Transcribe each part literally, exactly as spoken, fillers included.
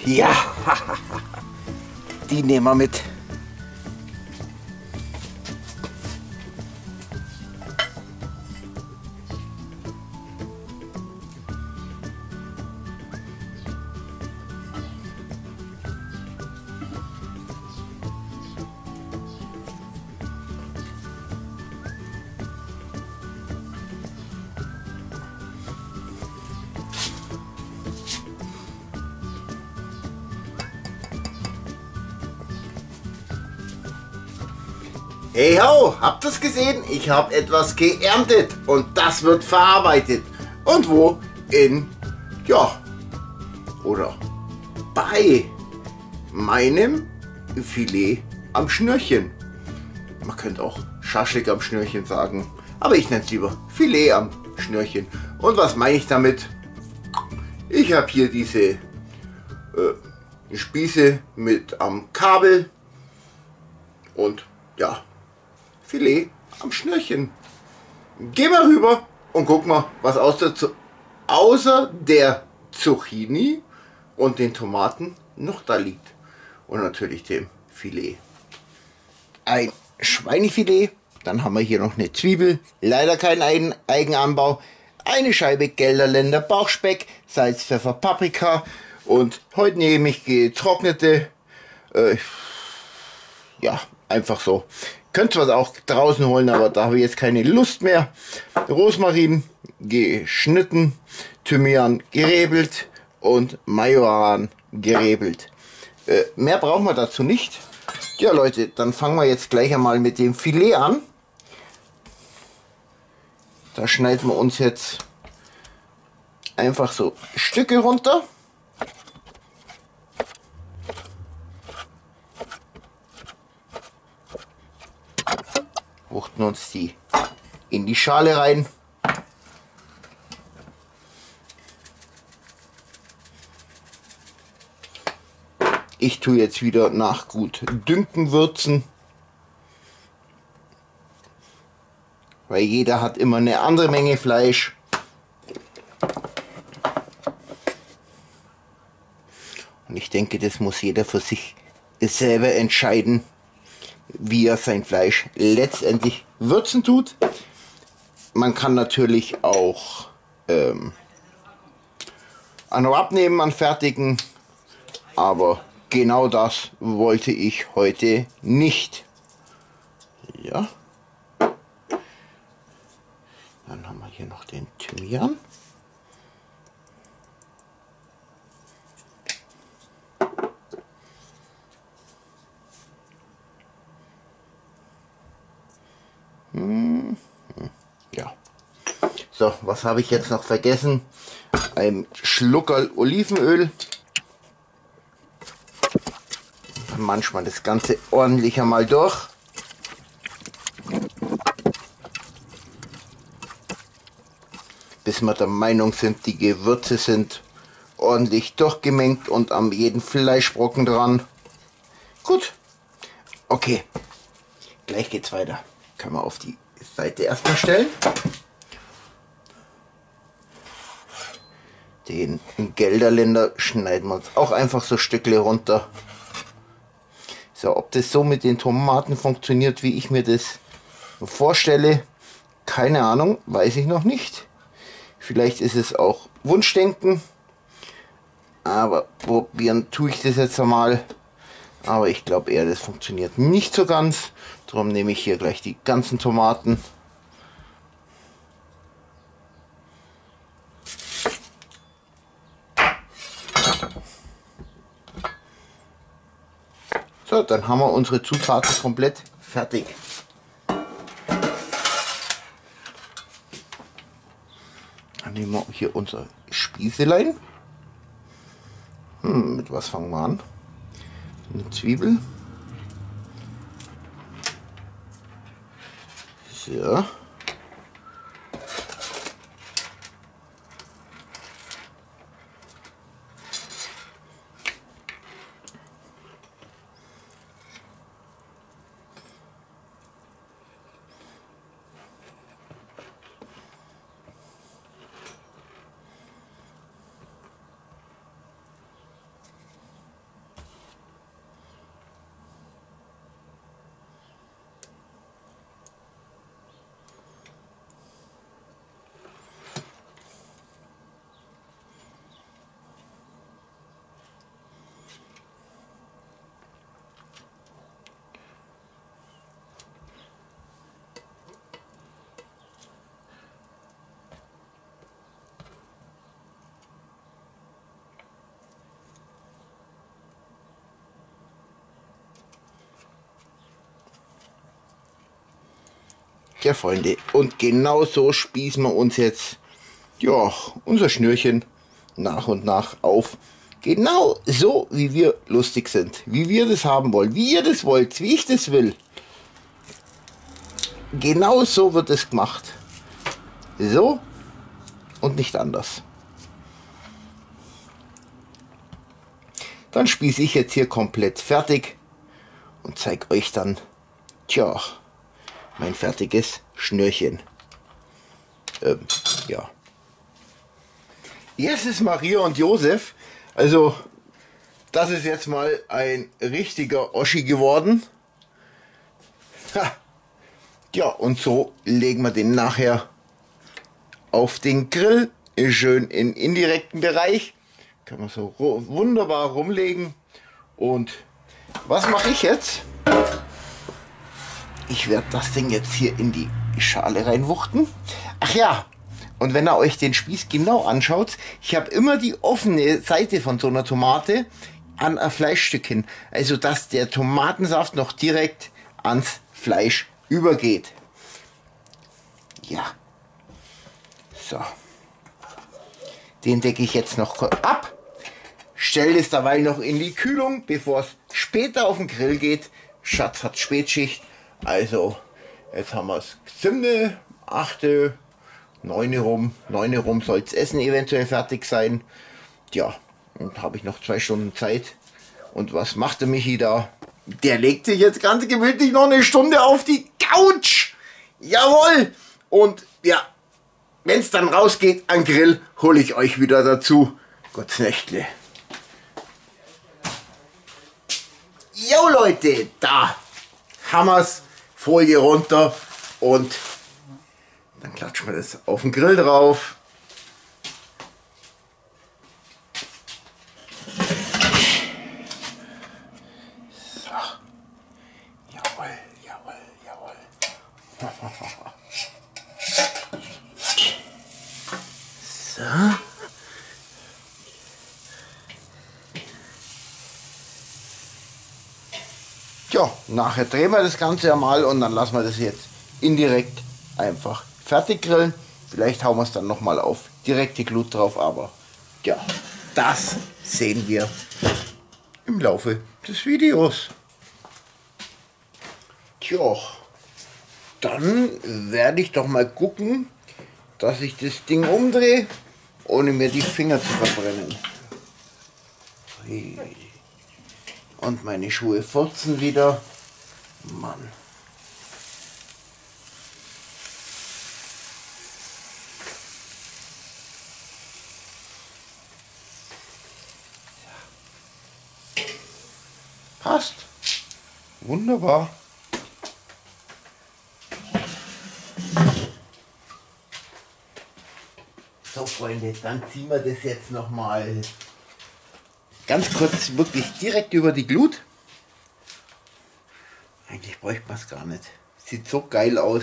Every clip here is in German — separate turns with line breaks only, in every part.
Ja, die nehmen wir mit. Hey ho, habt ihr es gesehen? Ich habe etwas geerntet und das wird verarbeitet. Und wo? In, ja, oder bei meinem Filet am Schnürchen. Man könnte auch Schaschlik am Schnürchen sagen, aber ich nenne es lieber Filet am Schnürchen. Und was meine ich damit? Ich habe hier diese äh, Spieße mit am Kabel und ja, Filet am Schnürchen. Geh mal rüber und guck mal, was aus der außer der Zucchini und den Tomaten noch da liegt. Und natürlich dem Filet. Ein Schweinefilet, dann haben wir hier noch eine Zwiebel, leider kein Eigen Eigenanbau, eine Scheibe Gelderländer Bauchspeck, Salz, Pfeffer, Paprika und heute nehme ich getrocknete, äh, ja, einfach so. Könnt ihr was auch draußen holen, aber da habe ich jetzt keine Lust mehr. Rosmarin geschnitten, Thymian gerebelt und Majoran gerebelt. Äh, mehr brauchen wir dazu nicht. Ja Leute, dann fangen wir jetzt gleich einmal mit dem Filet an. Da schneiden wir uns jetzt einfach so Stücke runter. Wuchten uns die in die Schale rein. Ich tue jetzt wieder nach gut Dünken würzen, weil jeder hat immer eine andere Menge Fleisch. Und ich denke, das muss jeder für sich selber entscheiden, wie er sein Fleisch letztendlich würzen tut. Man kann natürlich auch ähm, an abnehmen, an fertigen, aber genau das wollte ich heute nicht. Ja. Dann haben wir hier noch den Thymian. Hm. Ja. So, was habe ich jetzt noch vergessen? Ein Schluckerl Olivenöl. Manchmal das Ganze ordentlich einmal durch. Bis wir der Meinung sind, die Gewürze sind ordentlich durchgemengt und an jeden Fleischbrocken dran. Gut. Okay. Gleich geht's weiter. Können wir auf die Seite erstmal stellen. Den Gelderländer schneiden wir uns auch einfach so Stückle runter. So, ob das so mit den Tomaten funktioniert, wie ich mir das vorstelle, keine Ahnung, weiß ich noch nicht. Vielleicht ist es auch Wunschdenken, aber probieren tue ich das jetzt einmal. Aber ich glaube eher, das funktioniert nicht so ganz. Darum nehme ich hier gleich die ganzen Tomaten. So, dann haben wir unsere Zutaten komplett fertig. Dann nehmen wir hier unser Spießelein. Hm, mit was fangen wir an? Eine Zwiebel. So. Ja, Freunde, und genau so spießen wir uns jetzt ja, unser Schnürchen nach und nach auf. Genau so, wie wir lustig sind, wie wir das haben wollen, wie ihr das wollt, wie ich das will. Genau so wird es gemacht. So und nicht anders. Dann spieße ich jetzt hier komplett fertig und zeige euch dann, tja, mein fertiges Schnürchen. Ähm, ja. Jetzt ist Maria und Josef. Also, das ist jetzt mal ein richtiger Oschi geworden. Ha. Ja, und so legen wir den nachher auf den Grill. Schön im indirekten Bereich. Kann man so wunderbar rumlegen. Und was mache ich jetzt? Ich werde das Ding jetzt hier in die Schale reinwuchten. Ach ja, und wenn ihr euch den Spieß genau anschaut, ich habe immer die offene Seite von so einer Tomate an ein Fleischstück hin. Also dass der Tomatensaft noch direkt ans Fleisch übergeht. Ja. So. Den decke ich jetzt noch ab. Stelle es dabei noch in die Kühlung, bevor es später auf den Grill geht. Schatz hat Spätschicht. Also, jetzt haben wir es siebte, achte, neune rum. neune rum soll das Essen eventuell fertig sein. Ja, und habe ich noch zwei Stunden Zeit. Und was macht der Michi da? Der legt sich jetzt ganz gemütlich noch eine Stunde auf die Couch. Jawohl. Und ja, wenn es dann rausgeht an Grill, hole ich euch wieder dazu. Gott's Nächtle. Jo Leute, da haben wir's. Folie runter und dann klatschen wir das auf den Grill drauf. So. Jawohl, jawohl, jawohl. So. Ja, nachher drehen wir das Ganze einmal und dann lassen wir das jetzt indirekt einfach fertig grillen. Vielleicht hauen wir es dann nochmal auf direkte Glut drauf, aber ja, das sehen wir im Laufe des Videos. Tja, dann werde ich doch mal gucken, dass ich das Ding umdrehe, ohne mir die Finger zu verbrennen. Und meine Schuhe furzen wieder. Mann. Passt. Wunderbar. So Freunde, dann ziehen wir das jetzt noch mal ganz kurz wirklich direkt über die Glut. Eigentlich bräuchte man es gar nicht. Sieht so geil aus.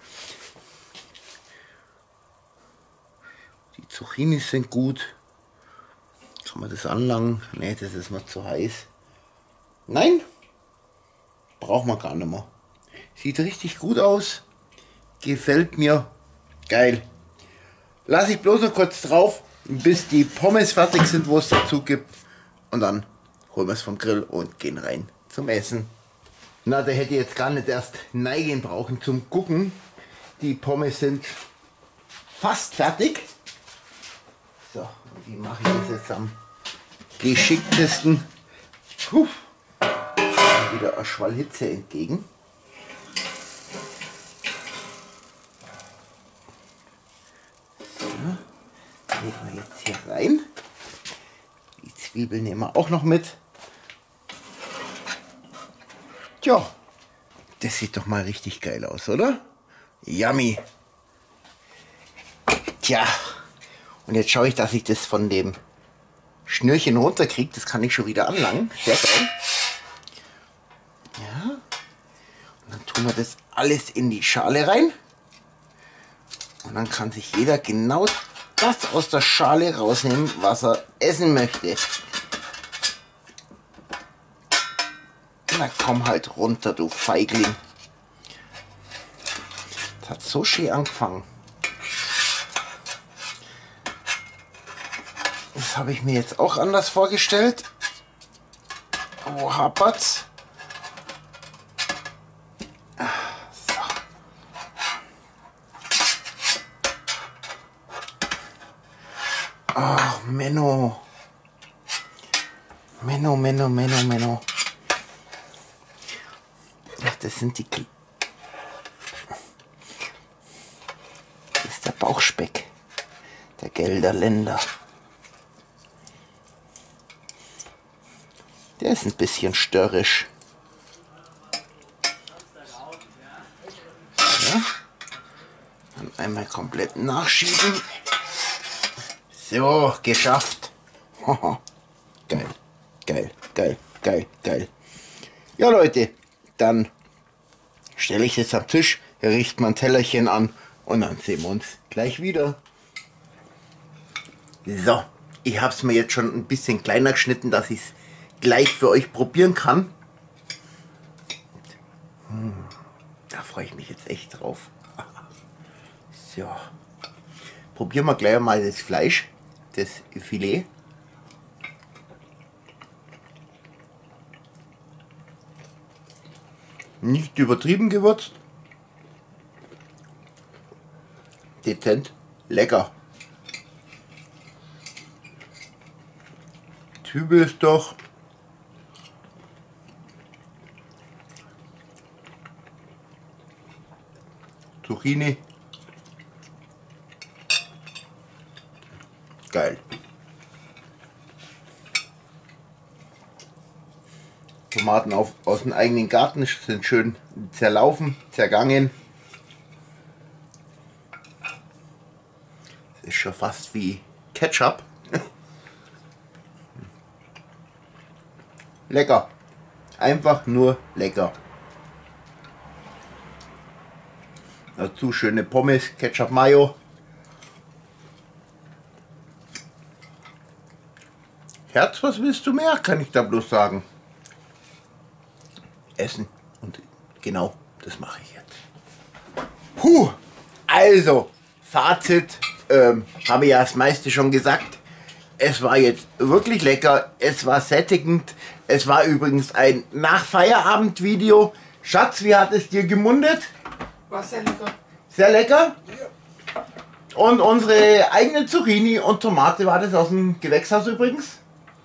Die Zucchinis sind gut. Kann man das anlangen? Ne, das ist mir zu heiß. Nein, braucht man gar nicht mehr. Sieht richtig gut aus. Gefällt mir. Geil. Lasse ich bloß noch kurz drauf, bis die Pommes fertig sind, wo es dazu gibt. Und dann holen wir es vom Grill und gehen rein zum Essen. Na, da hätte ich jetzt gar nicht erst neigen brauchen zum Gucken. Die Pommes sind fast fertig. So, und wie mache ich das jetzt am geschicktesten? Puh. Wieder eine Schwall Hitze entgegen. So, legen wir jetzt hier rein. Die Zwiebeln nehmen wir auch noch mit. Tja, das sieht doch mal richtig geil aus, oder? Yummy. Tja, und jetzt schaue ich, dass ich das von dem Schnürchen runterkriege. Das kann ich schon wieder anlangen. Sehr geil. Ja. Und dann tun wir das alles in die Schale rein. Und dann kann sich jeder genau das aus der Schale rausnehmen, was er essen möchte. Na komm halt runter, du Feigling. Das hat so schön angefangen. Das habe ich mir jetzt auch anders vorgestellt. Wo hapert's? So. Ach, Menno. Menno, Menno, Menno, Menno. Ach, das sind die... Kl das ist der Bauchspeck. Der Gelderländer. Der ist ein bisschen störrisch. Ja. Dann einmal komplett nachschieben. So, geschafft. Geil, geil, geil, geil, geil. Ja Leute, dann stelle ich es am Tisch, richte mein Tellerchen an und dann sehen wir uns gleich wieder. So, ich habe es mir jetzt schon ein bisschen kleiner geschnitten, dass ich es gleich für euch probieren kann. Hm, da freue ich mich jetzt echt drauf. So, probieren wir gleich mal das Fleisch, das Filet. Nicht übertrieben gewürzt. Dezent, lecker. Zwiebel ist doch Zucchini. Geil. Tomaten auf, aus dem eigenen Garten sind schön zerlaufen, zergangen. Das ist schon fast wie Ketchup. Lecker. Einfach nur lecker. Dazu schöne Pommes, Ketchup, Mayo. Herz, was willst du mehr? Kann ich da bloß sagen. Essen. Und genau, das mache ich jetzt. Puh. Also, Fazit. Ähm, habe ich ja das meiste schon gesagt. Es war jetzt wirklich lecker. Es war sättigend. Es war übrigens ein Nach-Feierabend-Video. Schatz, wie hat es dir gemundet?
War sehr lecker.
Sehr lecker?
Ja.
Und unsere eigene Zucchini und Tomate, war das aus dem Gewächshaus übrigens?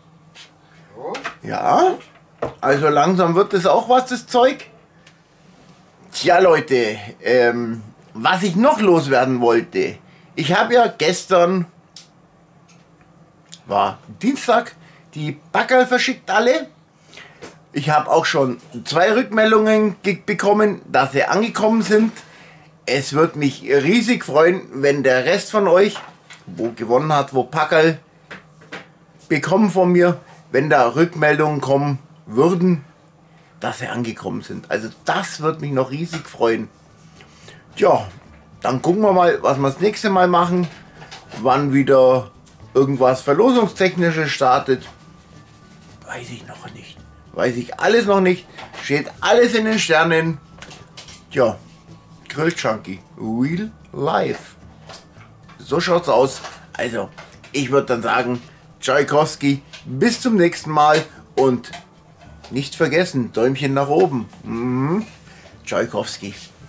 Ja. Also langsam wird es auch was, das Zeug. Tja Leute, ähm, was ich noch loswerden wollte. Ich habe ja gestern, war Dienstag, die Backerl verschickt alle. Ich habe auch schon zwei Rückmeldungen bekommen, dass sie angekommen sind. Es wird mich riesig freuen, wenn der Rest von euch, wo gewonnen hat, wo Packerl bekommen von mir, wenn da Rückmeldungen kommen würden, dass sie angekommen sind. Also das wird mich noch riesig freuen. Tja, dann gucken wir mal, was wir das nächste Mal machen. Wann wieder irgendwas Verlosungstechnisches startet. Weiß ich noch nicht. Weiß ich alles noch nicht. Steht alles in den Sternen. Tja, Grill Junkie. Real life. So schaut's aus. Also, ich würde dann sagen, Tschaikowski, bis zum nächsten Mal und nicht vergessen, Däumchen nach oben. Mhm. Tschaikowski.